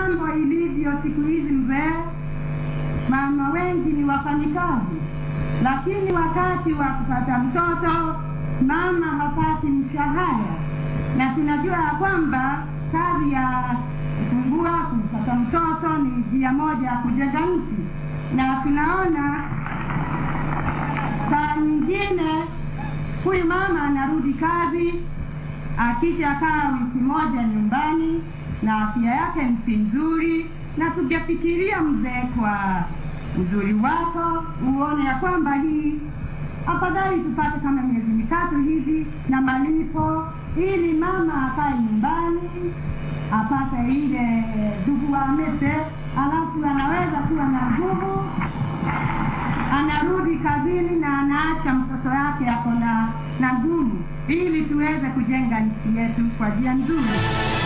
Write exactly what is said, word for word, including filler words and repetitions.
mambo ilivyo siku hizi mzee, mama wengi ni wafanyikazi, lakini wakati wa kupata mtoto mama hapati mshahara, na tunajua kwamba kazi ya kufungua kupata mtoto ni njia moja ya kujenga nchi. Na tunaona saa nyingine huyu mama anarudi kazi, akisha kaa wiki moja nyumbani na afya yake si nzuri, na tujafikiria mzee kwa uzuri wako uone ya kwamba hii afadhali tupate kama miezi mitatu hivi na malipo, ili mama akae nyumbani apate ile dugu amete, alafu anaweza kuwa na nguvu, anarudi kazini na anaacha mtoto yake ako na nguvu, ili tuweze kujenga nchi yetu kwa njia nzuri.